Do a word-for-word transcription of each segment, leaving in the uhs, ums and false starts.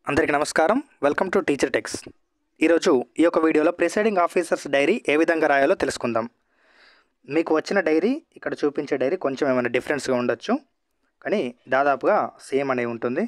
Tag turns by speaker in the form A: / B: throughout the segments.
A: అందరికీ నమస్కారం. Welcome to teacher techs. ఈరోజు ఈ యొక్క వీడియోలో ప్రిసైడింగ్ ఆఫీసర్స్ డైరీ ఏ విధంగా రాయాలో తెలుసుకుందాం. మీకు వచ్చిన డైరీ ఇక్కడ చూపించే డైరీ కొంచెం ఏమైనా డిఫరెన్స్గా ఉండొచ్చు, కానీ దాదాపుగా సేమ్ అనే ఉంటుంది.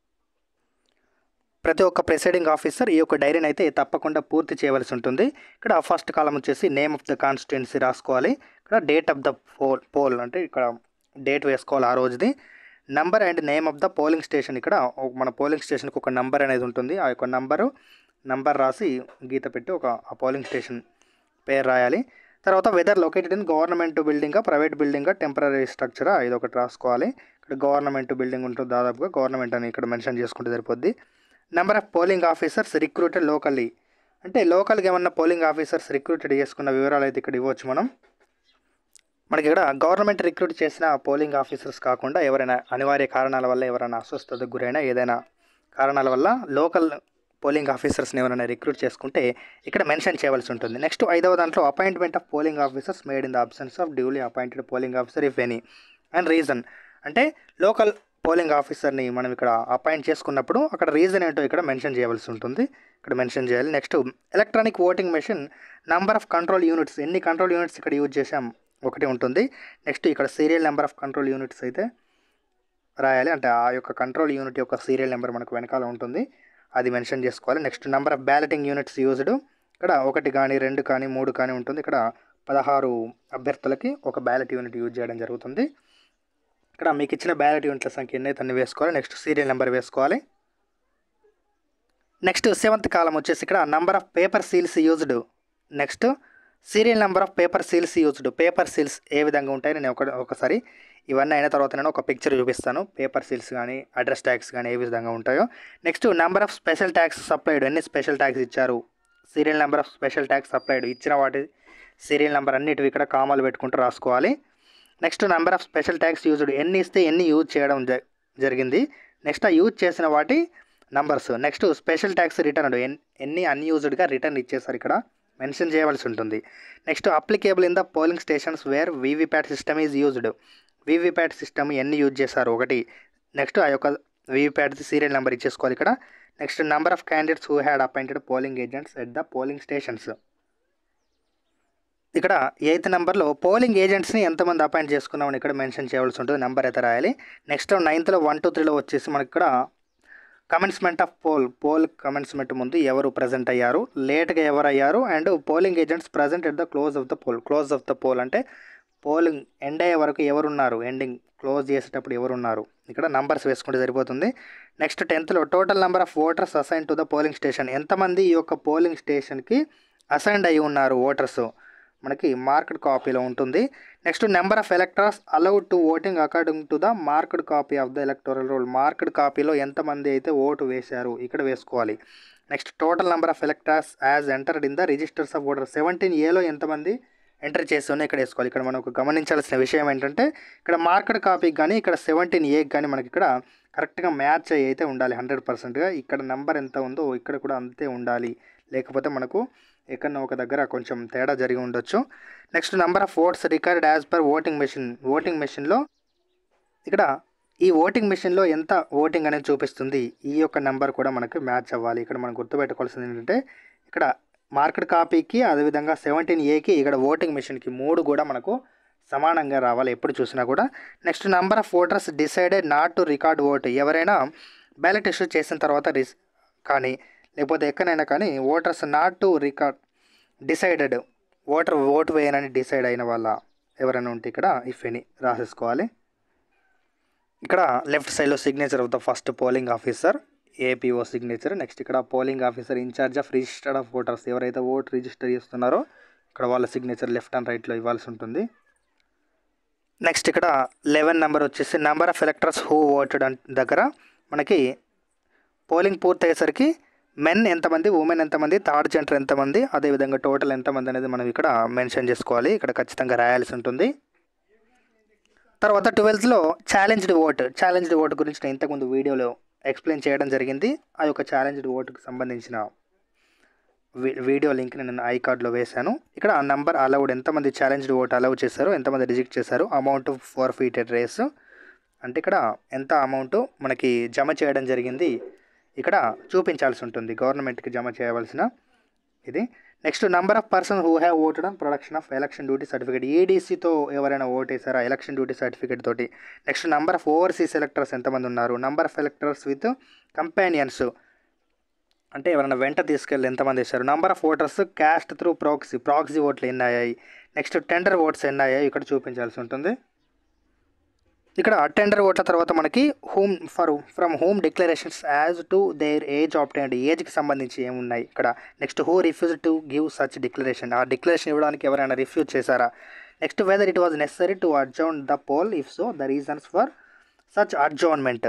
A: ప్రతి ఒక్క ప్రిసైడింగ్ ఆఫీసర్ ఈ యొక్క డైరీని అయితే తప్పకుండా పూర్తి చేయవలసి ఉంటుంది. ఇక్కడ ఫస్ట్ కాలం వచ్చేసి నేమ్ ఆఫ్ ద కాన్స్టిట్యుయెన్సీ రాసుకోవాలి. ఇక్కడ date of the poll poll అంటే ఇక్కడ డేట్ వేసుకోవాలి ఆ రోజుది. Number and name of the polling station, ఇక్కడ మన పోలింగ్ స్టేషన్కి ఒక నంబర్ అనేది ఉంటుంది. ఆ యొక్క నంబరు నంబర్ రాసి గీత పెట్టి ఒక ఆ పోలింగ్ స్టేషన్ పేరు రాయాలి. తర్వాత వెదర్ లొకేటెడ్ ఇన్ గవర్నమెంట్ బిల్డింగా, ప్రైవేట్ బిల్డింగా, టెంపరీ స్ట్రక్చరా, ఇది ఒకటి రాసుకోవాలి. ఇక్కడ గవర్నమెంట్ బిల్డింగ్ ఉంటుంది, దాదాపుగా గవర్నమెంట్ అని ఇక్కడ మెన్షన్ చేసుకుంటే సరిపోద్ది. Number of polling officers recruited locally, అంటే లోకల్గా ఏమన్నా పోలింగ్ ఆఫీసర్స్ రిక్రూటెడ్ చేసుకున్న వివరాలు అయితే ఇక్కడ ఇవ్వచ్చు మనం. మనకి ఇక్కడ గవర్నమెంట్ రిక్రూట్ చేసిన పోలింగ్ ఆఫీసర్స్ కాకుండా ఎవరైనా అనివార్య కారణాల వల్ల ఎవరైనా అస్వస్థతకు గురైనా ఏదైనా కారణాల వల్ల లోకల్ పోలింగ్ ఆఫీసర్స్ని ఎవరైనా రిక్రూట్ చేసుకుంటే ఇక్కడ మెన్షన్ చేయవలసి ఉంటుంది. నెక్స్ట్ ఐదవ దాంట్లో appointment of polling officers made in the absence of duly appointed polling officer if any and reason, అంటే లోకల్ పోలింగ్ ఆఫీసర్ని మనం ఇక్కడ అపాయింట్ చేసుకున్నప్పుడు అక్కడ రీజన్ ఏంటో ఇక్కడ మెన్షన్ చేయవలసి ఉంటుంది. ఇక్కడ మెన్షన్ చేయాలి. Next electronic voting machine number of control units, ఎన్ని కంట్రోల్ యూనిట్స్ ఇక్కడ యూజ్ చేసాం ఒకటి ఉంటుంది. నెక్స్ట్ ఇక్కడ serial number of control units అయితే రాయాలి, అంటే ఆ యొక్క కంట్రోల్ యూనిట్ యొక్క సీరియల్ నెంబర్ మనకు వెనకాల ఉంటుంది, అది మెన్షన్ చేసుకోవాలి. Next number of balloting units used, ఇక్కడ ఒకటి కానీ రెండు కానీ మూడు కానీ ఉంటుంది. ఇక్కడ పదహారు అభ్యర్థులకి ఒక బ్యాలెట్ యూనిట్ యూజ్ చేయడం జరుగుతుంది. ఇక్కడ మీకు ఇచ్చిన బ్యాలెట్ యూనిట్ల సంఖ్య ఎన్నైతే అన్ని వేసుకోవాలి. నెక్స్ట్ సీరియల్ నెంబర్ వేసుకోవాలి. నెక్స్ట్ సెవెంత్ కాలం వచ్చేసి ఇక్కడ number of paper seals used, next serial number of paper seals used. Paper seals ఏ విధంగా ఉంటాయి నేను ఒక ఒకసారి ఇవన్నీ అయిన తర్వాత నేను ఒక పిక్చర్ చూపిస్తాను. పేపర్ సీల్స్ కానీ అడ్రస్ ట్యాక్స్ కానీ ఏ విధంగా ఉంటాయో. Next number of special tags supplied, ఎన్ని స్పెషల్ ట్యాక్స్ ఇచ్చారు, serial number of special tags supplied, ఇచ్చిన వాటి సీరియల్ నెంబర్ అన్నిటివి ఇక్కడ కామాలు పెట్టుకుంటూ రాసుకోవాలి. Next number of special tags used, ఎన్ని ఇస్తే ఎన్ని యూజ్ చేయడం జ జరిగింది నెక్స్ట్ ఆ యూజ్ చేసిన వాటి numbers. Next special tags return, ఎన్ ఎన్ని అన్యూజ్డ్గా రిటర్న్ ఇచ్చేసారు ఇక్కడ మెన్షన్ చేయవలసి ఉంటుంది. Next applicable in the polling stations where VVPAT system is used, VVPAT system ఎన్ని యూజ్ చేశారు ఒకటి. నెక్స్ట్ ఆ యొక్క వీవీప్యాట్ సీరియల్ నెంబర్ ఇచ్చేసుకోవాలి ఇక్కడ. Next number of candidates who had appointed polling agents at the polling stations, ఇక్కడ eighth నెంబర్లో polling ఏజెంట్స్ని ఎంతమంది అపాయింట్ చేసుకున్నామని ఇక్కడ మెన్షన్ చేయవలసి ఉంటుంది, నెంబర్ అయితే రాయాలి. నెక్స్ట్ నైన్త్లో వన్ టూ త్రీలో వచ్చేసి మనకి ఇక్కడ commencement of poll, poll commencement ముందు ఎవరు ప్రజెంట్ అయ్యారు, లేట్గా ఎవరు అయ్యారు, and polling agents present at the close of the poll. Close of the poll అంటే పోలింగ్ ఎండ్ అయ్యే వరకు ఎవరున్నారు, ఎండింగ్ క్లోజ్ చేసేటప్పుడు ఎవరున్నారు, ఇక్కడ నంబర్స్ వేసుకుంటే సరిపోతుంది. నెక్స్ట్ టెన్త్లో total number of voters assign to the polling station, ఎంతమంది ఈ యొక్క పోలింగ్ స్టేషన్కి అసైన్డ్ అయి ఉన్నారు ఓటర్స్, మనకి మార్క్డ్ కాపీలో ఉంటుంది. Next number of electors allowed to voting according to the marked copy of the electoral roll, marked కాపీలో ఎంతమంది అయితే ఓటు వేశారు ఇక్కడ వేసుకోవాలి. Next total number of electors as entered in the registers of voter, seventeen ఏలో ఎంతమంది enter చేసి ఉన్నాయి ఇక్కడ వేసుకోవాలి. ఇక్కడ మనకు గమనించాల్సిన విషయం ఏంటంటే ఇక్కడ మార్క్డ్ కాపీకి కానీ ఇక్కడ సెవెంటీన్ ఏకి కానీ మనకి ఇక్కడ కరెక్ట్గా మ్యాచ్ అయ్యి అయితే ఉండాలి హండ్రెడ్ పర్సెంట్గా. ఇక్కడ నెంబర్ ఎంత ఉందో ఇక్కడ కూడా అంతే ఉండాలి, లేకపోతే మనకు ఎక్కడన్నా ఒక దగ్గర కొంచెం తేడా జరిగి ఉండొచ్చు. Next number of votes record as per voting machine, voting మెషిన్లో ఇక్కడ ఈ ఓటింగ్ మెషిన్లో ఎంత ఓటింగ్ అనేది చూపిస్తుంది, ఈ యొక్క నెంబర్ కూడా మనకు మ్యాచ్ అవ్వాలి. ఇక్కడ మనం గుర్తుపెట్టుకోవాల్సింది ఏంటంటే ఇక్కడ మార్కెట్ కాపీకి అదేవిధంగా సెవెంటీన్ ఏకి ఇక్కడ ఓటింగ్ మెషిన్కి మూడు కూడా మనకు సమానంగా రావాలి ఎప్పుడు చూసినా కూడా. Next number of voters decided not to record vote, ఎవరైనా బ్యాలెట్ ఇష్యూ చేసిన తర్వాత రిస్ కానీ లేకపోతే ఎక్కడైనా కానీ voters not to record decided, voter vote వేయనని డిసైడ్ అయిన వాళ్ళ ఎవరైనా ఉంటే ఇక్కడ ఇఫ్ ఎనీ రాసేసుకోవాలి. ఇక్కడ లెఫ్ట్ సైడ్లో signature of the first polling officer, APO signature. Next ఇక్కడ polling officer in charge of registered of voters, ఎవరైతే ఓటు రిజిస్టర్ చేస్తున్నారో ఇక్కడ వాళ్ళ సిగ్నేచర్ లెఫ్ట్ అండ్ రైట్లో ఇవ్వాల్సి ఉంటుంది. నెక్స్ట్ ఇక్కడ లెవెన్ నెంబర్ వచ్చేసి number of electors who voted దగ్గర మనకి పోలింగ్ పూర్తయ్యేసరికి మెన్ ఎంతమంది, ఉమెన్ ఎంతమంది, థర్డ్ జెండర్ ఎంతమంది, అదేవిధంగా టోటల్ ఎంతమంది అనేది మనం ఇక్కడ మెన్షన్ చేసుకోవాలి, ఇక్కడ ఖచ్చితంగా రాయాల్సి ఉంటుంది. తర్వాత ట్వెల్త్లో ఛాలెంజ్డ్ ఓట్, ఛాలెంజ్డ్ ఓట్ గురించి నేను ఇంతకుముందు వీడియోలో ఎక్స్ప్లెయిన్ చేయడం జరిగింది. ఆ యొక్క ఛాలెంజ్డ్ ఓటుకు సంబంధించిన వీడియో లింక్ నేను ఐ కార్డ్లో వేశాను. ఇక్కడ ఆ నెంబర్ అలౌడ్, ఎంతమంది ఛాలెంజ్డ్ ఓట్ అలౌ చేశారు, ఎంతమంది రిజెక్ట్ చేశారు, అమౌంట్ ఫోర్ ఫీటెడ్ రేస్ అంటే ఇక్కడ ఎంత అమౌంట్ మనకి జమ చేయడం జరిగింది ఇక్కడ చూపించాల్సి ఉంటుంది, గవర్నమెంట్కి జమ చేయవలసిన ఇది. Next number of person who have voted on production of election duty certificate, ఈడీసీతో ఎవరైనా ఓటేసారా ఎలక్షన్ డ్యూటీ సర్టిఫికేట్ తోటి. Next number of overseas electors ఎంతమంది ఉన్నారు, number of electors with companions అంటే ఎవరైనా వెంట తీసుకెళ్ళి ఎంతమంది వేశారు, number of voters cast through proxy proxy ఓట్లు ఎన్ని అయ్యాయి, నెక్స్ట్ టెండర్ ఓట్స్ ఎన్ని అయ్యాయి ఇక్కడ చూపించాల్సి ఉంటుంది. ఇక్కడ టెండర్ ఓట్ల తర్వాత మనకి home for from home declarations as to their age obtained, ఏజ్కి సంబంధించి ఏమున్నాయి ఇక్కడ. Next who refuse to give such declaration, ఆ డిక్లరేషన్ ఇవ్వడానికి ఎవరైనా రిఫ్యూజ్ చేశారా. Next whether it was necessary to adjourn the poll, if so the reasons for such adjournment,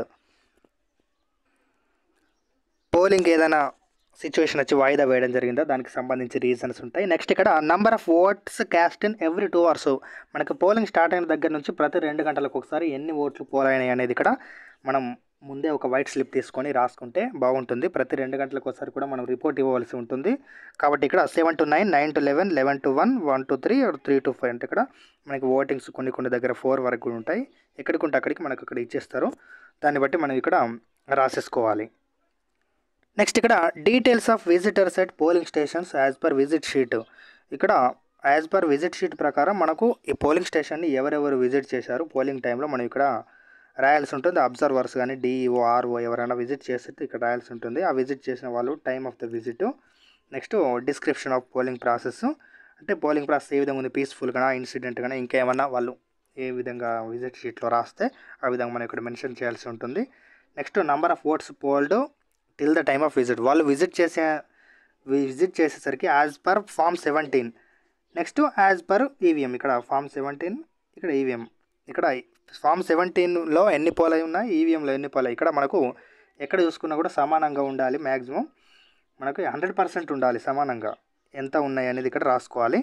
A: polling ఏదైనా situation వచ్చి వాయిదా వేయడం జరిగిందా దానికి సంబంధించి రీజన్స్ ఉంటాయి. నెక్స్ట్ ఇక్కడ number of votes cast in every two hours, మనకు పోలింగ్ స్టార్ట్ అయిన దగ్గర నుంచి ప్రతి రెండు గంటలకు ఒకసారి ఎన్ని ఓట్లు పోల్ అయినాయి అనేది ఇక్కడ మనం ముందే ఒక వైట్ స్లిప్ తీసుకొని రాసుకుంటే బాగుంటుంది. ప్రతి రెండు గంటలకు ఒకసారి కూడా మనం రిపోర్ట్ ఇవ్వవలసి ఉంటుంది. కాబట్టి ఇక్కడ seven to nine nine to eleven eleven to one one to three three to five అంటే ఇక్కడ మనకి ఓటింగ్స్ కొన్ని కొన్ని దగ్గర ఫోర్ వరకు కూడా ఉంటాయి. ఎక్కడికి ఉంటే అక్కడికి మనకు అక్కడ ఇచ్చేస్తారు, దాన్ని బట్టి మనం ఇక్కడ రాసేసుకోవాలి. నెక్స్ట్ ఇక్కడ details of visitors at polling stations as per visit sheet, ఇక్కడ యాజ్ పర్ విజిట్ షీట్ ప్రకారం మనకు ఈ పోలింగ్ స్టేషన్ని ఎవరెవరు విజిట్ చేశారు పోలింగ్ టైంలో మనం ఇక్కడ రాయాల్సి ఉంటుంది. అబ్జర్వర్స్ కానీ డిఈఓ ఆర్ఓ ఎవరైనా విజిట్ చేస్తే ఇక్కడ రాయాల్సి ఉంటుంది. ఆ విజిట్ చేసిన వాళ్ళు time of the visit, next description of polling process అంటే పోలింగ్ ప్రాసెస్ ఏ విధంగా ఉంది, పీస్ఫుల్గా ఇన్సిడెంట్ కానీ ఇంకేమన్నా వాళ్ళు ఏ విధంగా విజిట్ షీట్లో రాస్తే ఆ విధంగా మనం ఇక్కడ మెన్షన్ చేయాల్సి ఉంటుంది. Next number of votes polled till the time of visit, వాళ్ళు విజిట్ చేసే విజిట్ చేసేసరికి as per form seventeen, next as per EVM, ఇక్కడ ఫామ్ సెవెంటీన్ ఇక్కడ ఈవీఎం, ఇక్కడ ఫామ్ సెవెంటీన్లో ఎన్ని పోల్ అయి ఉన్నాయి, ఈవీఎంలో ఎన్ని పోల్ అయ్యి, ఇక్కడ మనకు ఎక్కడ చూసుకున్నా కూడా సమానంగా ఉండాలి, మ్యాక్సిమం మనకు హండ్రెడ్ పర్సెంట్ ఉండాలి సమానంగా, ఎంత ఉన్నాయి అనేది ఇక్కడ రాసుకోవాలి.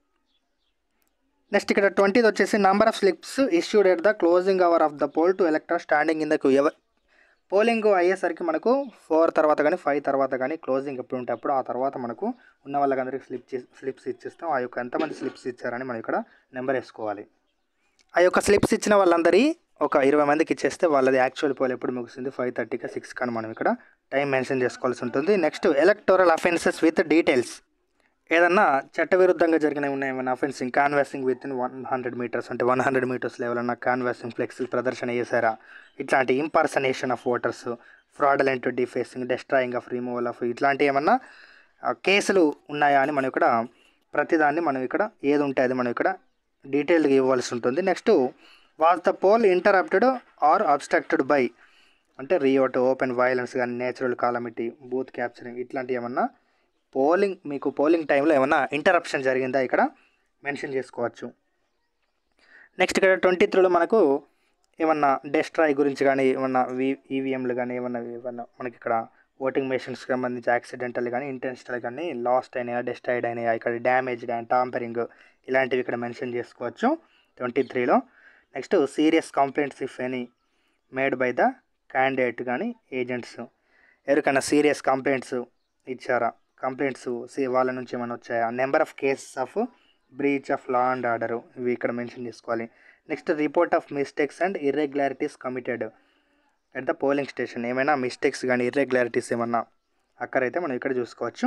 A: నెక్స్ట్ ఇక్కడ ట్వంటీది వచ్చేసి number of slips issued at the closing hour of the poll to elector standing in the queue, ఎవ పోలింగ్ అయ్యేసరికి మనకు ఫోర్ తర్వాత కానీ ఫైవ్ తర్వాత కానీ క్లోజింగ్ ఎప్పుడు ఉంటే అప్పుడు ఆ తర్వాత మనకు ఉన్న వాళ్ళకందరికీ స్లిప్ స్లిప్స్ ఇచ్చిస్తాం. ఆ యొక్క ఎంతమంది స్లిప్స్ ఇచ్చారని మనం ఇక్కడ నెంబర్ వేసుకోవాలి. ఆ యొక్క స్లిప్స్ ఇచ్చిన వాళ్ళందరి ఒక ఇరవై మందికి ఇచ్చేస్తే వాళ్ళది యాక్చువల్ పోల్ ఎప్పుడు ముగిసింది ఫైవ్ థర్టీకి సిక్స్ కానీ మనం ఇక్కడ టైం మెన్షన్ చేసుకోవాల్సి ఉంటుంది. Next electoral offences with details, ఏదన్నా చట్టవిరుద్ధంగా జరిగినవి ఉన్నాయి ఏమైనా అఫెన్సింగ్, canvassing within one hundred metres అంటే వన్ హండ్రెడ్ మీటర్స్ లెవెల్ అన్న కాన్వాసింగ్ ఫ్లెక్సీలు ప్రదర్శన చేశారా, ఇట్లాంటి impersonation of voters, fraudulent defacing, destroying of removal of ఇట్లాంటి ఏమన్నా కేసులు ఉన్నాయా అని మనం ఇక్కడ ప్రతిదాన్ని మనం ఇక్కడ ఏది ఉంటే అది మనం ఇక్కడ డీటెయిల్గా ఇవ్వాల్సి ఉంటుంది. Next was the poll interrupted or obstructed by అంటే రియోట్, ఓపెన్ వైలెన్స్ కానీ నేచురల్ కాలమిటీ, బూత్ క్యాప్చరింగ్ ఇట్లాంటి ఏమన్నా పోలింగ్ మీకు పోలింగ్ టైంలో ఏమన్నా ఇంటరప్షన్ జరిగిందా ఇక్కడ మెన్షన్ చేసుకోవచ్చు. నెక్స్ట్ ఇక్కడ ట్వంటీ త్రీలో మనకు ఏమన్నా డెస్ట్రాయ్ గురించి కానీ ఏమన్నా వి ఈవీఎంలు కానీ ఏమన్నా ఏమన్నా మనకి ఇక్కడ ఓటింగ్ మెషిన్స్కి సంబంధించి యాక్సిడెంటల్ కానీ ఇంటెన్షనల్ కానీ లాస్ట్ అయినాయా, డెస్ట్రాయిడ్ అయినాయా, ఇక్కడ డ్యామేజ్డ్ అండ్ టాంపరింగ్ ఇలాంటివి ఇక్కడ మెన్షన్ చేసుకోవచ్చు ట్వంటీ త్రీలో. Next serious complaints if any made by the candidate కానీ ఏజెంట్స్, ఎవరికైనా సీరియస్ కంప్లైంట్స్ ఇచ్చారా, కంప్లైంట్స్ వాళ్ళ నుంచి ఏమైనా వచ్చాయా, number of cases of breach of law and order ఇవి ఇక్కడ మెన్షన్ చేసుకోవాలి. Next report of mistakes and irregularities committed at the polling station, ఏమైనా మిస్టేక్స్ కానీ ఇర్రెగ్యులారిటీస్ ఏమన్నా అక్కడైతే మనం ఇక్కడ చూసుకోవచ్చు.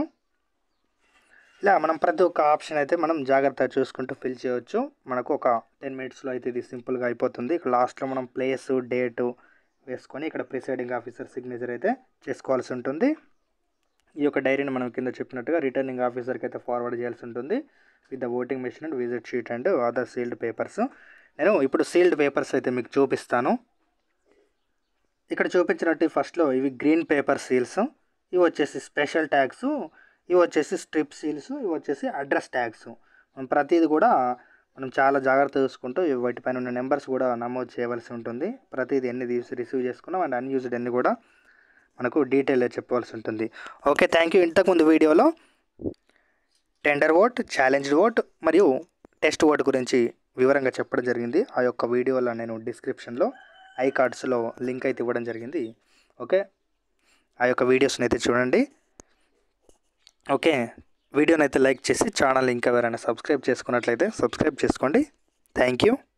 A: ఇలా మనం ప్రతి ఒక్క ఆప్షన్ అయితే మనం జాగ్రత్తగా చూసుకుంటూ ఫిల్ చేయవచ్చు. మనకు ఒక టెన్ మినిట్స్లో అయితే ఇది సింపుల్గా అయిపోతుంది. ఇక్కడ లాస్ట్లో మనం ప్లేసు డేటు వేసుకొని ఇక్కడ ప్రిసైడింగ్ ఆఫీసర్ సిగ్నేచర్ అయితే చేసుకోవాల్సి ఉంటుంది. ఈ యొక్క డైరీని మనం కింద చెప్పినట్టుగా రిటర్నింగ్ ఆఫీసర్కి అయితే ఫార్వర్డ్ చేయాల్సి ఉంటుంది with the voting machine and visit sheet and other sealed papers. నేను ఇప్పుడు సీల్డ్ పేపర్స్ అయితే మీకు చూపిస్తాను. ఇక్కడ చూపించినట్టు ఫస్ట్లో ఇవి గ్రీన్ పేపర్ సీల్స్, ఇవి వచ్చేసి స్పెషల్ ట్యాగ్స్, ఇవి వచ్చేసి స్ట్రిప్ సీల్స్, ఇవి వచ్చేసి అడ్రస్ ట్యాగ్స్. మనం ప్రతిది కూడా మనం చాలా జాగ్రత్త చూసుకుంటూ వాటిపైన ఉన్న నెంబర్స్ కూడా నమోదు చేయవలసి ఉంటుంది. ప్రతిది ఎన్ని రిసీవ్ చేసుకున్నాం అండ్ అన్యూజ్డ్ అన్ని కూడా మనకు డీటెయిల్గా చెప్పవలసి ఉంటుంది. Okay, thank you. ఇంతకుముందు వీడియోలో టెండర్ ఓట్, ఛాలెంజ్డ్ ఓట్ మరియు టెస్ట్ ఓట్ గురించి వివరంగా చెప్పడం జరిగింది. ఆ యొక్క వీడియోలో నేను డిస్క్రిప్షన్లో ఐ కార్డ్స్లో లింక్ అయితే ఇవ్వడం జరిగింది. ఓకే, ఆ యొక్క వీడియోస్ని అయితే చూడండి. ఓకే, వీడియోని అయితే లైక్ చేసి ఛానల్ ఇంకా ఎవరైనా సబ్స్క్రైబ్ చేసుకున్నట్లయితే సబ్స్క్రైబ్ చేసుకోండి. Thank you.